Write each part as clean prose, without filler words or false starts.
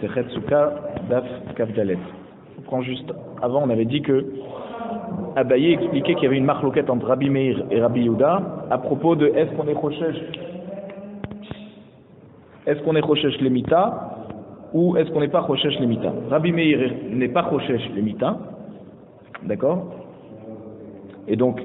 Masechet Souka, Daf Kavdalet. On prend juste avant, on avait dit que Abaye expliquait qu'il y avait une marloquette entre Rabbi Meir et Rabbi Yehuda à propos de est-ce qu'on est Choshesh Lemita ou est-ce qu'on n'est pas Choshesh Lemita. Rabbi Meir n'est pas Choshesh Lemita, d'accord? Et donc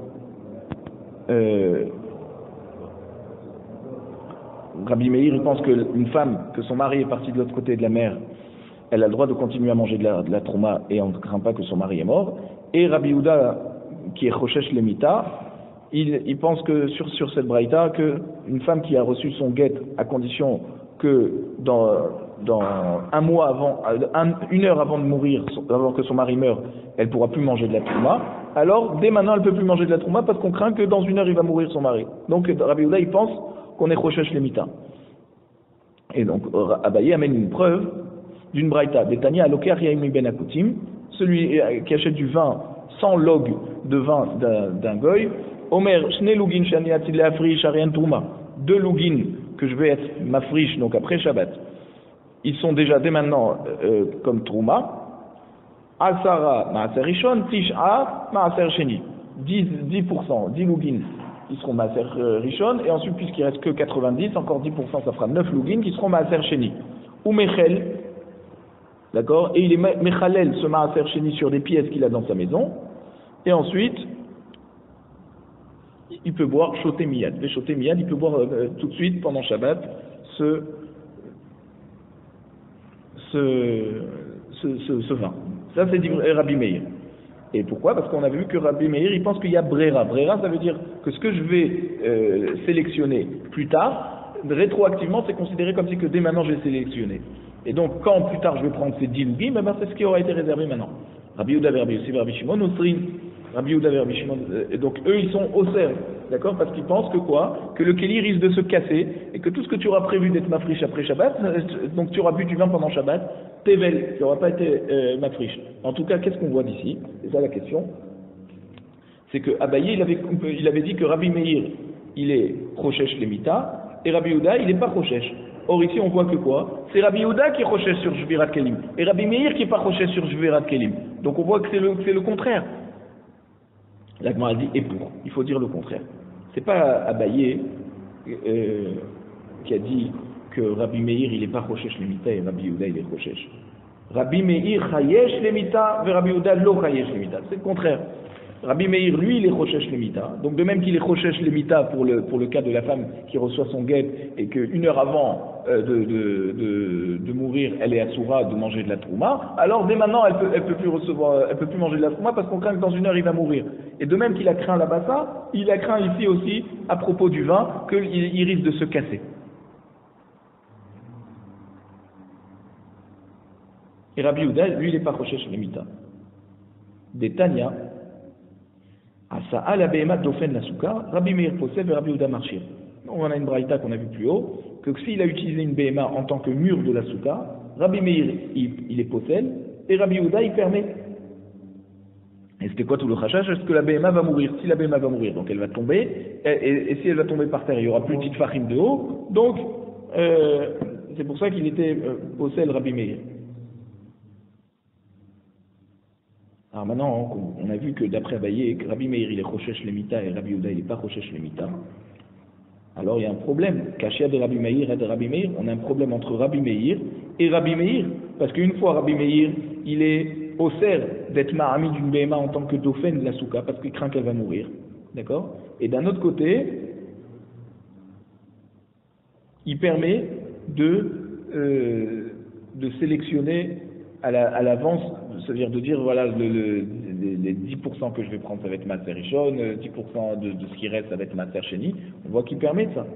Rabbi Meir il pense qu'une femme, que son mari est parti de l'autre côté de la mer, elle a le droit de continuer à manger de la trouma et on ne craint pas que son mari est mort. Et Rabbi Yehuda, qui est Choshesh Lemita, il pense que sur cette braïta, qu'une femme qui a reçu son guet à condition que dans un mois avant, une heure avant de mourir, avant que son mari meure, elle ne pourra plus manger de la trouma, alors dès maintenant elle ne peut plus manger de la trouma parce qu'on craint que dans une heure il va mourir son mari. Donc Rabbi Yehuda il pense qu'on est Choshesh Lemita. Et donc Abaye amène une preuve d'une braïta. Betania aloker yaim ben akutim, celui qui achète du vin sans log de vin d'un goy, Omer shne lugin shani atzil leafrish arian trouma, 2 lugin que je vais être mafrish donc après Shabbat, ils sont déjà dès maintenant comme trouma. Asara maaser rishon, tisha maaser sheni, 10%, 10 lugin qui seront maaser rishon, et ensuite puisqu'il reste que 90, encore 10%, ça fera 9 lugin qui seront maaser sheni. Ou mechel, d'accord, et il est mechalel ce maaser sheni sur des pièces qu'il a dans sa maison, et ensuite il peut boire shoté miyad. Le shoté miyad, il peut boire tout de suite pendant Shabbat ce vin. Ça c'est dit Rabbi Meir. Et pourquoi? Parce qu'on a vu que Rabbi Meir il pense qu'il y a brera. Brera ça veut dire que ce que je vais sélectionner plus tard, rétroactivement c'est considéré comme si que dès maintenant j'ai sélectionné. Et donc quand plus tard je vais prendre ces 10 lugim, c'est ce qui aura été réservé maintenant. Rabbi Yehuda Rabbi Yossi Rabbi Shimon Osrin. Rabbi Yehuda Rabbi Shimon, et donc eux ils sont osser, d'accord, parce qu'ils pensent que quoi, que le kéli risque de se casser et que tout ce que tu auras prévu d'être mafrish après Shabbat, donc tu auras bu du vin pendant Shabbat, tevel, tu n'auras pas été mafrish. En tout cas, qu'est-ce qu'on voit d'ici? C'est ça la question. C'est que Abaye il avait dit que Rabbi Meir il est Choshesh Lemita et Rabbi Yehuda il n'est pas Choshesh. Or ici on voit que quoi? C'est Rabbi Yehuda qui est Choshesh sur Shvirat Kelim et Rabbi Meir qui n'est pas Choshesh sur Shvirat Kelim. Donc on voit que c'est le contraire. La Gemara dit et pour. Il faut dire le contraire. C'est pas Abaye qui a dit que Rabbi Meir il n'est pas Choshesh Lemita et Rabbi Yehuda il est Choshesh. Rabbi Meir Chayesh Lemita et Rabbi Yehuda lo Chayesh Lemita. C'est le contraire. Rabbi Meir lui il est Choshesh Lemita. Donc de même qu'il est Choshesh Lemita pour le cas de la femme qui reçoit son guet et qu'une heure avant de mourir elle est assoura de manger de la trouma, alors dès maintenant elle peut plus manger de la trouma parce qu'on craint que dans une heure il va mourir. Et de même qu'il a craint là-bas ça, il a craint ici aussi à propos du vin qu'il risque de se casser. Et Rabbi Yehuda lui il n'est pas Choshesh Lemita. Des Tanya Asa ala behemat dofen la souka, Rabbi Meir possède et Rabbi Yehuda marchir. On a une braïta qu'on a vu plus haut, que s'il a utilisé une behema en tant que mur de la souka, Rabbi Meir il est possède et Rabbi Yehuda il permet. Et c'était quoi tout le chashash? Est-ce que la behema va mourir? Si la behema va mourir, donc elle va tomber, et si elle va tomber par terre, il n'y aura plus de tfachim de haut, donc c'est pour ça qu'il était possède Rabbi Meir. Alors maintenant, on a vu que d'après Abaye, Rabbi Meir il est Choshesh Lemita et Rabbi Yehuda il n'est pas Choshesh Lemita. Alors il y a un problème. Kashia de Rabbi Meir et de Rabbi Meir, on a un problème entre Rabbi Meir et Rabbi Meir. Parce qu'une fois Rabbi Meir, il est osser d'être ma'ami d'une behema en tant que dauphin de la souka, parce qu'il craint qu'elle va mourir. D'accord? Et d'un autre côté, il permet de sélectionner à l'avance, c'est-à-dire de dire voilà les 10% que je vais prendre ça va être Maaser Rishon, 10% de ce qui reste ça va être Maaser Sheni. On voit qu'il permet ça.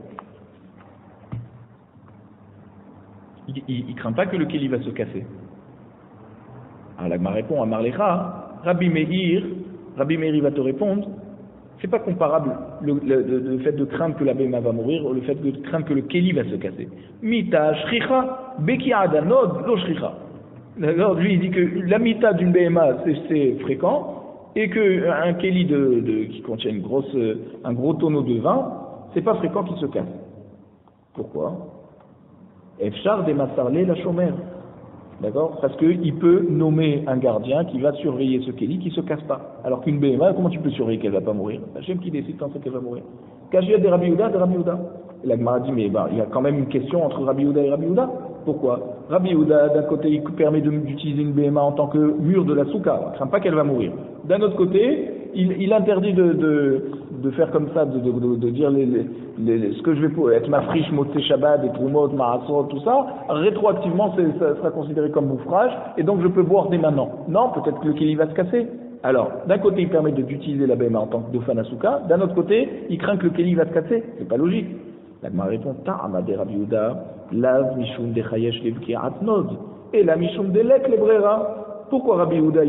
Il craint pas que le kéli va se casser. Alors la Gemara répond à Marlecha, Rabbi Meir il va te répondre, c'est pas comparable le fait de craindre que la behema va mourir ou le fait de craindre que le kéli va se casser. Mita shricha beki adanod lo shricha. Alors lui il dit que la mita d'une behema c'est fréquent et que un kéli qui contient un gros tonneau de vin c'est pas fréquent qu'il se casse. Pourquoi? Efshar de masarle la shomer. D'accord? Parce qu'il peut nommer un gardien qui va surveiller ce Kéli qui ne se casse pas. Alors qu'une BMA, comment tu peux surveiller qu'elle ne va pas mourir? Hachem qui décide quand c'est qu'elle va mourir. Kajia de Rabbi Yehuda, de Rabbi Yehuda. Et la Gemara dit, mais il y a quand même une question entre Rabbi Yehuda et Rabbi Yehuda. Pourquoi? Rabbi Yehuda, d'un côté, il permet d'utiliser une BMA en tant que mur de la souka. Il ne craint pas qu'elle va mourir. D'un autre côté, il interdit de faire comme ça, de dire ce que je vais être ma friche, Motsé Shabbat, des Trumot, Marasot, tout ça, rétroactivement, ça sera considéré comme bouffrage, et donc je peux boire dès maintenant. Non, peut-être que le Kéli va se casser. Alors, d'un côté, il permet d'utiliser la BMA en tant que Dofan Asuka, d'un autre côté, il craint que le Kéli va se casser. C'est pas logique. La Gemara répond, Ta'ama de Rabbi Yehuda, Lav Mishum de Chayesh Levki Atnod, et la Mishum de Lek Lebrera. Pourquoi Rabbi Yehuda,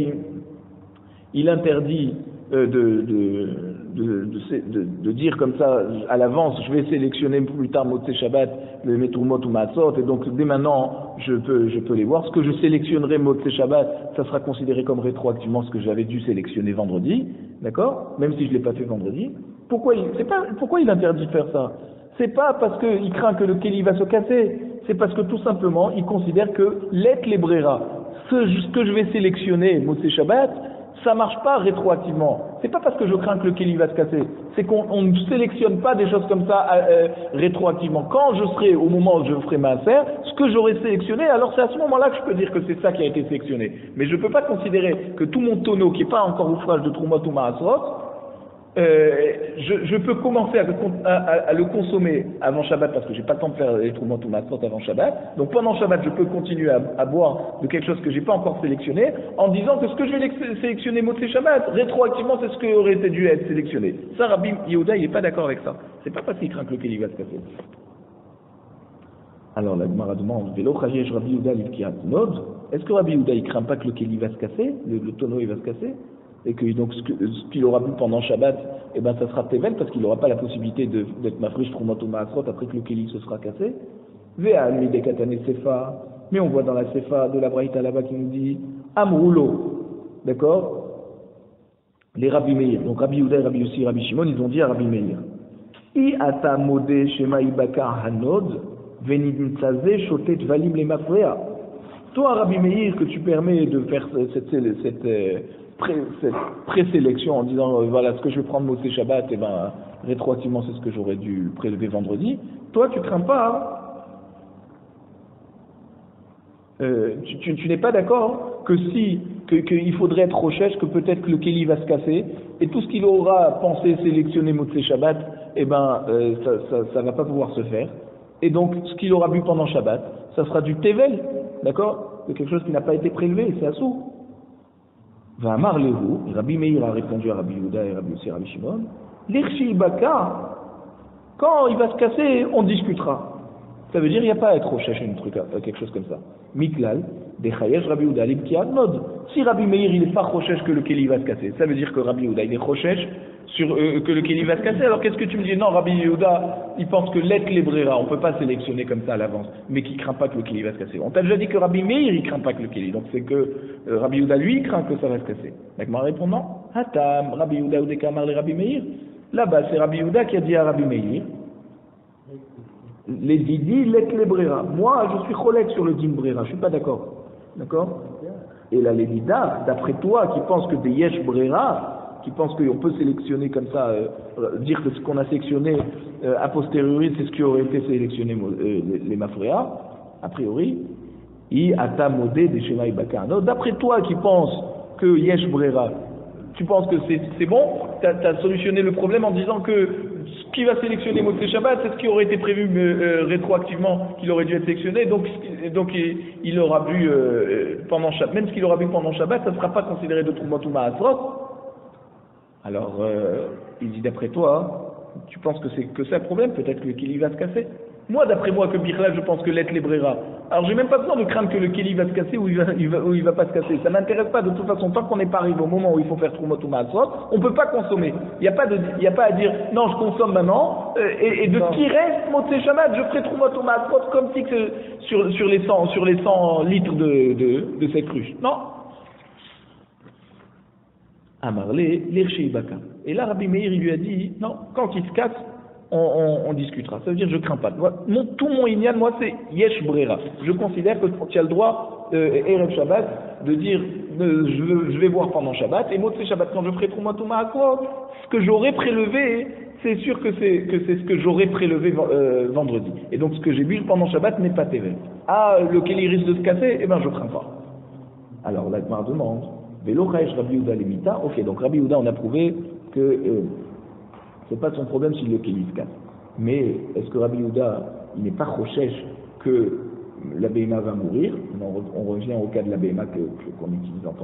il interdit de dire comme ça à l'avance, je vais sélectionner plus tard Motsé Shabbat, le Meturmot ou Maasot, et donc dès maintenant je peux les voir. Ce que je sélectionnerai Motsé Shabbat, ça sera considéré comme rétroactivement ce que j'avais dû sélectionner vendredi, d'accord? Même si je l'ai pas fait vendredi. Pourquoi il interdit de faire ça? C'est pas parce qu'il craint que le Kéli va se casser, c'est parce que tout simplement il considère que l'Ek Lebrera, ce que je vais sélectionner Motsé Shabbat, ça marche pas rétroactivement. C'est pas parce que je crains que le Kéli va se casser. C'est qu'on ne sélectionne pas des choses comme ça rétroactivement. Quand je serai au moment où je ferai ma affaire, ce que j'aurai sélectionné, alors c'est à ce moment-là que je peux dire que c'est ça qui a été sélectionné. Mais je peux pas considérer que tout mon tonneau qui est pas encore ouvrage de Trumot ou Maasrot, je peux commencer à le consommer avant Shabbat parce que j'ai pas le temps de faire les Trumot ou Maasrot avant Shabbat. Donc pendant Shabbat, je peux continuer à boire de quelque chose que j'ai pas encore sélectionné en disant que ce que je vais sélectionner Motsé Shabbat, rétroactivement, c'est ce qui aurait été dû être sélectionné. Ça, Rabbi Yehuda, il est pas d'accord avec ça. C'est pas parce qu'il craint que le Kéli va se casser. Alors la Gemara demande, Velo Chayesh Rabbi Yehuda Livkiat Nod. Est-ce que Rabbi Yehuda, il craint pas que le Kéli va se casser, le tonneau il va se casser? Et que donc ce qu'il aura bu pendant Shabbat, eh ben ça sera Tevel parce qu'il n'aura pas la possibilité d'être mafrish Trumot ou Maasrot après que le Kéli se sera cassé. Ve'al midekatane Sefa, mais on voit dans la Sefa de la Braïta là-bas qui nous dit Amroulo, d'accord? Les Rabbi Meir, donc Rabbi Yehuda et Rabbi Yossi, Rabbi Shimon, ils ont dit à Rabbi Meir, I ata modé shema ibaka hanod venidintzaze shotet valim le mafrea. Toi, Rabbi Meir, que tu permets de faire cette présélection en disant voilà ce que je vais prendre Motsé Shabbat, et ben rétroactivement c'est ce que j'aurais dû prélever vendredi. Toi tu crains pas, tu n'es pas d'accord que qu'il faudrait être recherche que peut-être que le Kéli va se casser et tout ce qu'il aura pensé sélectionner Motsé Shabbat, et ben ça va pas pouvoir se faire. Et donc ce qu'il aura bu pendant Shabbat, ça sera du Tevel, d'accord, de quelque chose qui n'a pas été prélevé, c'est assou. Va amar lehu, Rabbi Meir a répondu à Rabbi Yehuda et Rabbi Yossi, Rabbi Shimon, l'irshi baka, quand il va se casser, on discutera. Ça veut dire il n'y a pas à être recherché quelque chose comme ça. Miklal, des chayesh Rabbi Yehuda libki adnod. Si Rabbi Meir il est pas recherche que le Kéli va se casser, ça veut dire que Rabbi Yehuda il est recherche sur que le Kéli va se casser. Alors qu'est-ce que tu me dis? Non, Rabbi Yehuda il pense que l'être lébrera, on peut pas sélectionner comme ça à l'avance, mais qui craint pas que le Kéli va se casser. On t'a déjà dit que Rabbi Meir il craint pas que le Kéli, donc c'est que Rabbi Yehuda lui il craint que ça va se casser. Donc moi répond non. Hatam Rabbi Yehuda ou des kamar les Rabbi Meir. Là-bas c'est Rabbi Yehuda qui a dit à Rabbi Meir. Les didi l'être lébrera. Moi je suis cholek sur le din brera, je suis pas d'accord. D'accord? Et la Lénida, d'après toi, qui pense que des Yesh Brera, qui pense qu'on peut sélectionner comme ça, dire que ce qu'on a sélectionné a posteriori, c'est ce qui aurait été sélectionné les Mafréa, a priori, I Ata Modé des Shema Ibaka. D'après toi, qui pense que Yesh Brera, tu penses que c'est bon, tu as solutionné le problème en disant que ce qui va sélectionner Motsé Shabbat, c'est ce qui aurait été prévu rétroactivement, qu'il aurait dû être sélectionné, donc il aura bu pendant Shabbat, même ce qu'il aura bu pendant Shabbat, ça ne sera pas considéré de Trumot ou Maasrot. Alors, il dit d'après toi, tu penses que c'est que ça le problème, peut-être que le Kéli va se casser. Moi, d'après moi, que Birla, je pense que l'être lébrera. Alors, j'ai même pas besoin de craindre que le Kéli va se casser ou il va pas se casser. Ça m'intéresse pas de toute façon. Tant qu'on n'est pas arrivé au moment où il faut faire Trumot ou Maasrot, on peut pas consommer. Il y a pas à dire, non, je consomme maintenant, et de ce qui reste, Motsé Shabbat, je ferai Trumot ou Maasrot comme si que sur les 100 litres de cette cruche. Non. Amarlé, l'Irshei Baka. Et là, Rabbi Meir, il lui a dit, non, quand il se casse, on discutera. Ça veut dire je crains pas. Tout mon inyan, moi, c'est Yesh Brera. Je considère que tu as le droit Erev Shabbat, de dire je vais voir pendant Shabbat, et Motzei Shabbat, quand je ferai Trouma Touma Akot, ce que j'aurai prélevé, c'est sûr que c'est ce que j'aurai prélevé vendredi. Et donc ce que j'ai bu pendant Shabbat n'est pas Tevel. Ah, le Kéli risque de se casser, eh bien je crains pas. Alors la Gemara demande, Velo Chayesh Rabbi Yehuda Lemita, ok, donc Rabbi Yehuda on a prouvé que c'est pas son problème si le Kéli se casse. Mais est-ce que Rabbi Yehuda, il n'est pas Choshesh que la BMA va mourir? On revient au cas de la BMA qu'on utilise en tant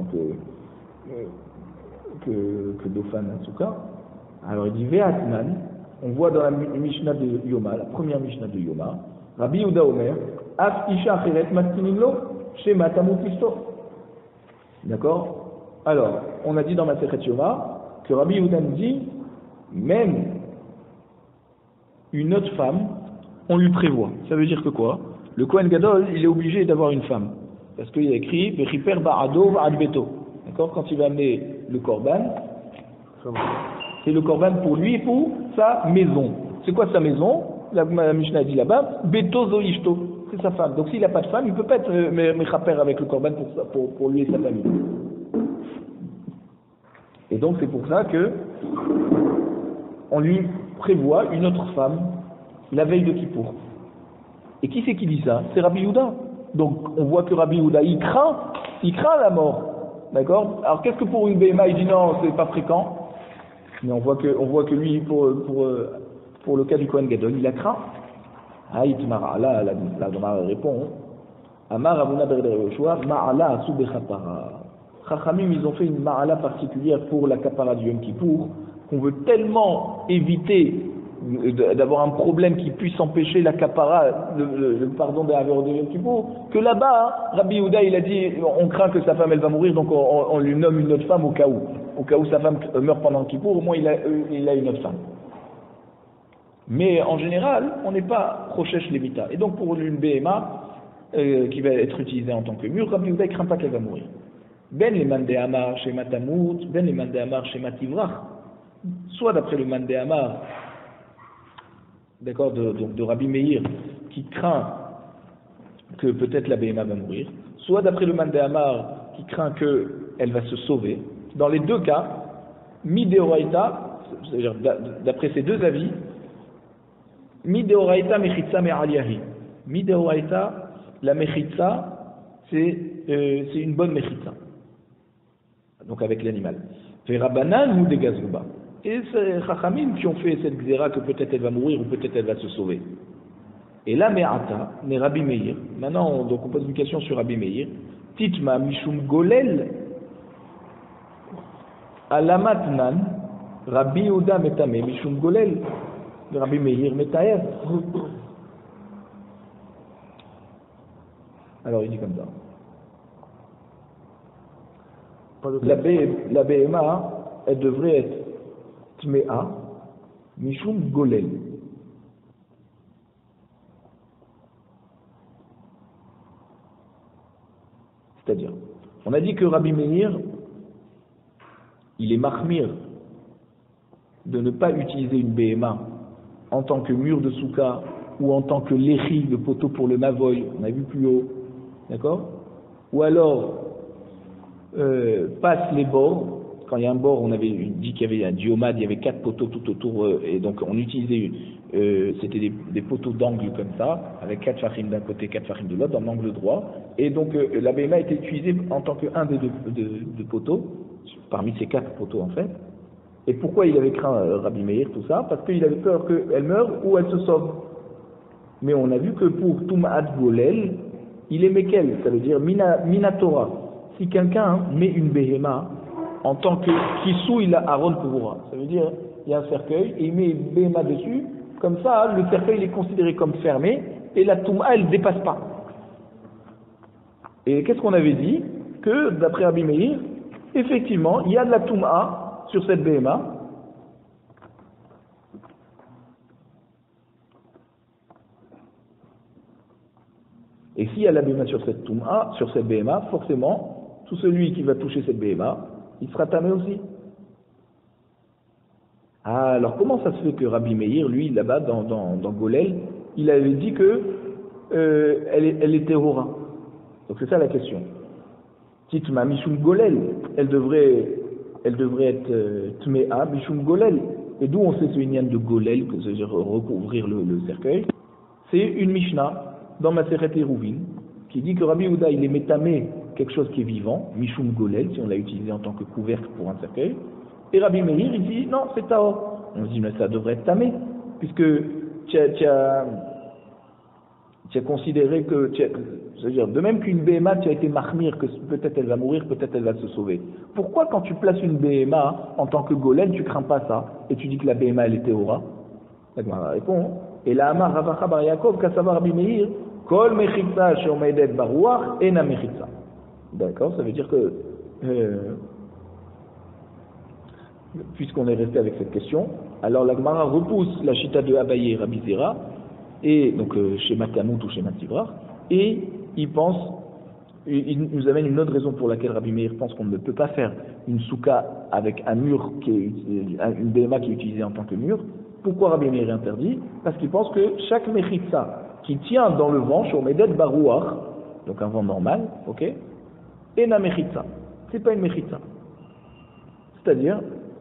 que Dofan Atsuka. Alors il dit Ve'atman, on voit dans la Mishnah de Yoma, la première Mishnah de Yoma, Rabbi Yehuda Omer, Af Isha Acheret Maskinim Lo, Shema Tamut Ishto. D'accord? Alors, on a dit dans Masechet Yoma que Rabbi Yehuda nous dit, même une autre femme, on lui prévoit. Ça veut dire que quoi? Le Kohen Gadol, il est obligé d'avoir une femme. Parce qu'il y a écrit Vechiper Ba'ado Ba'ad Beto. D'accord? Quand il va amener le Korban, c'est le Korban pour lui et pour sa maison. C'est quoi sa maison? La Mishnah dit là-bas Beto Zoishto. C'est sa femme. Donc s'il n'a pas de femme, il ne peut pas être Mechaper avec le Korban pour lui et sa famille. Et donc c'est pour ça que on lui prévoit une autre femme la veille de Kippour. Et qui c'est qui dit ça? C'est Rabbi Yehuda. Donc on voit que Rabbi Yehuda, il craint la mort. D'accord? Alors qu'est-ce que pour une BMA, il dit non, c'est pas fréquent. Mais on voit que lui, pour le cas du Kohen Gadol, il a craint. Itmara, là, la Gemara répond. Amar Abuna Berdere Yoshua, Ma'ala Asu Bechapara. Chachamim, ils ont fait une Ma'ala particulière pour la Kapara du Yom Kippour, qu'on veut tellement éviter d'avoir un problème qui puisse empêcher la kapara, le pardon de Yom Kippour, que là-bas, Rabbi Yehuda, il a dit, on craint que sa femme, elle va mourir, donc on lui nomme une autre femme au cas où sa femme meurt pendant le Kippour, au moins il a une autre femme. Mais en général, on n'est pas Rochesh Levita. Et donc pour une BMA, qui va être utilisée en tant que mur, Rabbi Yehuda, il craint pas qu'elle va mourir. Ben les Mande Amar chez Matamut, Ben les Mande Amar chez Mativrach. Soit d'après le Mande Amar, d'accord, de Rabbi Meir, qui craint que peut-être la BMA va mourir, soit d'après le Mande Amar, qui craint qu'elle va se sauver. Dans les deux cas, Mideoraita, c'est-à-dire d'après ces deux avis, Mideoraita Mechitza Me'aliyahi. Mideoraita, la Mechitza, c'est une bonne Mechitza. Donc avec l'animal. Verabanan ou des Gazouba. Et c'est Chachamim qui ont fait cette xéra que peut-être elle va mourir ou peut-être elle va se sauver. Et là, Me'ata, mais Rabbi Meir. Maintenant, donc on pose une question sur Rabbi Meir. Titma Mishum Golel Alamatnan Rabbi Yehuda Metame Mishum Golel Rabbi Meir Metaer. Alors il dit comme ça. La BMA, elle devrait être Tmea Mishum Golel. C'est-à-dire, on a dit que Rabbi Meir, il est mahmir de ne pas utiliser une BMA en tant que mur de soukha ou en tant que léchi, le poteau pour le mavoy, on a vu plus haut, d'accord? Ou alors passe les bords. Quand il y a un bord, on avait dit qu'il y avait un diomade, il y avait 4 poteaux tout autour, et donc on utilisait, c'était des poteaux d'angle comme ça, avec 4 fachim d'un côté, 4 fachim de l'autre, dans l'angle droit, et donc la BMA était utilisée en tant qu'un des deux poteaux, parmi ces 4 poteaux en fait. Et pourquoi il avait craint Rabbi Meir, tout ça? Parce qu'il avait peur qu'elle meure ou elle se sauve. Mais on a vu que pour Tum'at Golel, il est Mekel, ça veut dire Minatora. Si quelqu'un met une Behema, en tant que Kissou, il a Aaron Kuvura. Ça veut dire, il y a un cercueil, et il met une Behema dessus, comme ça, le cercueil il est considéré comme fermé, et la Touma, elle ne dépasse pas. Et qu'est-ce qu'on avait dit? Que, d'après Rabbi Meir, effectivement, il y a de la Touma sur cette Behema. Et s'il y a la Behema sur cette Touma, sur cette Behema, forcément, tout celui qui va toucher cette Behema, il sera tamé aussi. Ah, alors comment ça se fait que Rabbi Meir, lui, là-bas, dans Golel, il avait dit que elle était Hora? Donc c'est ça la question. Titma Mishum Golel, elle devrait être Tmea Mishum Golel. Et d'où on sait ce Inyan de Golel, que c'est-à-dire recouvrir le cercueil? C'est une Mishnah dans Maseret Eruvin qui dit que Rabbi Yehuda il est métamé quelque chose qui est vivant, Mishum Golel, si on l'a utilisé en tant que couvercle pour un cercueil. Et Rabbi Meir il dit non, c'est Taor. On se dit mais ça devrait être tamé, puisque tu as considéré que, c'est-à-dire, de même qu'une BMA, tu as été mahmir, que peut-être elle va mourir, peut-être elle va se sauver. Pourquoi quand tu places une BMA en tant que golem, tu crains pas ça, et tu dis que la BMA elle est théora? La Gemara répond, et la Amar Ravacha Bar Yaakov, Kassava Rabbi Meir, Kol Mechitza Sheomedet Baruach, Ena Mechitza. D'accord, ça veut dire que, puisqu'on est resté avec cette question, alors la Gemara repousse la chita de Abaye et Rabbi Zera, et donc chez Matamut ou chez Mativrar, et il nous amène une autre raison pour laquelle Rabbi Meir pense qu'on ne peut pas faire une souka avec un mur, une BMA qui est utilisée en tant que mur. Pourquoi Rabbi Meir interdit? Parce qu'il pense que chaque mechitza qui tient dans le vent, sur Medet Barouach, donc un vent normal, ok, est na mechitza. C'est pas une mechitza. C'est-à-dire,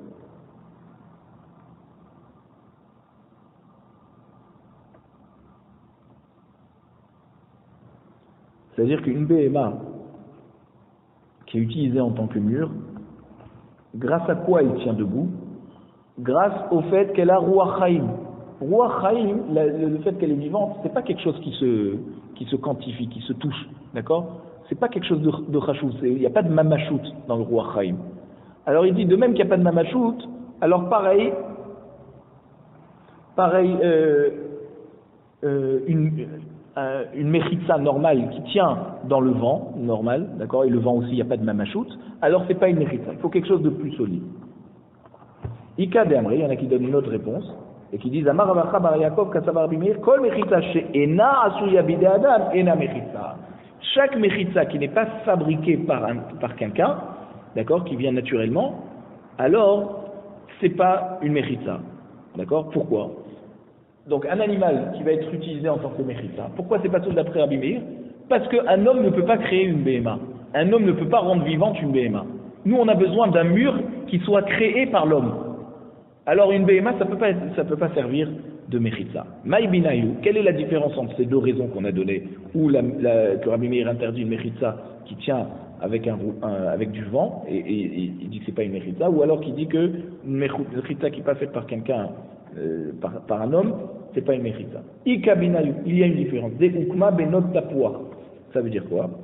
qu'une BMA qui est utilisée en tant que mur, grâce à quoi elle tient debout? Grâce au fait qu'elle a Ruach Chaim. Ruach Chaim, le fait qu'elle est vivante, c'est pas quelque chose qui se quantifie, qui se touche, d'accord? C'est pas quelque chose de Chashout, il n'y a pas de Mamachout dans le Ruach Chaim. Alors il dit, de même qu'il n'y a pas de Mamachout, alors pareil, une mechitza normale qui tient dans le vent, normal, d'accord, et le vent aussi, il n'y a pas de mamachout, alors c'est pas une mechitza, il faut quelque chose de plus solide. Ika de Amri, il y en a qui donnent une autre réponse, et qui disent Amar Ravacha Bar Yaakov Kassav Rabbi Meir, Kol mechitza she'ena asuya bidei adam, ena mechitza. Chaque mechitza qui n'est pas fabriquée par quelqu'un, d'accord, qui vient naturellement, alors c'est pas une mechitza. D'accord? Pourquoi? Donc un animal qui va être utilisé en tant que mechitza. Pourquoi c'est pas tout d'après Rabbi Meir? Parce qu'un homme ne peut pas créer une BMA. Un homme ne peut pas rendre vivante une BMA. Nous on a besoin d'un mur qui soit créé par l'homme. Alors une BMA ça peut pas servir de mechitza. Maï binayu, quelle est la différence entre ces deux raisons qu'on a données, où que Rabbi Meir interdit une mechitza qui tient avec du vent et il dit que c'est pas une mechitza, ou alors qu'il dit que une mechitza qui n'est pas faite par quelqu'un par un homme, c'est pas une mechitza. Ika binayu, il y a une différence. De ukma benot tapua. Ça veut dire quoi?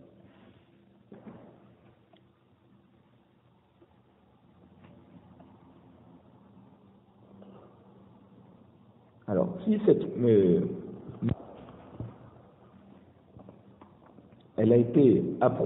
Alors, si cette elle a été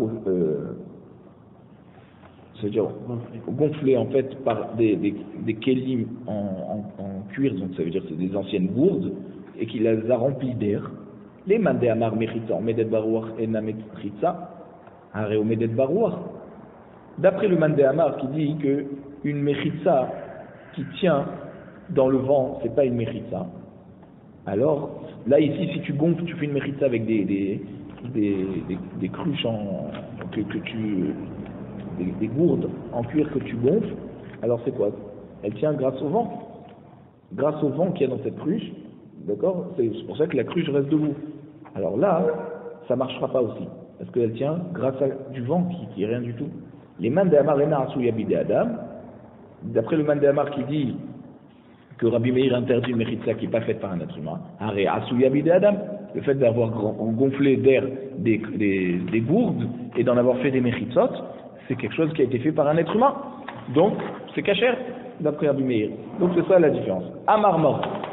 c'est-à-dire gonflée en fait par des kélim en cuir, donc ça veut dire que c'est des anciennes gourdes, et qui les a remplies d'air. Les mandé amar mechitza, medet barouach et na mechitza, aré o medet barouach. D'après le mandé amar qui dit que une mechitza qui tient dans le vent, c'est pas une mechitza. Alors, là ici, si tu gonfles, tu fais une mechitza avec des cruches des gourdes en cuir que tu gonfles, alors c'est quoi? Elle tient grâce au vent. Grâce au vent qu'il y a dans cette cruche, d'accord? C'est pour ça que la cruche reste debout. Alors là, ça ne marchera pas aussi, parce qu'elle tient grâce à du vent qui est rien du tout. Les man de Amar ena asuya bidei adam, d'après le man de Amar qui dit que Rabbi Meir interdit une mechitza qui n'est pas faite par un être humain, aré asuya bidei adam, le fait d'avoir gonflé d'air des gourdes et d'en avoir fait des mechitzot, c'est quelque chose qui a été fait par un être humain. Donc, c'est kasher, d'après Rabbi Meir. Donc, c'est ça la différence. Amar mort.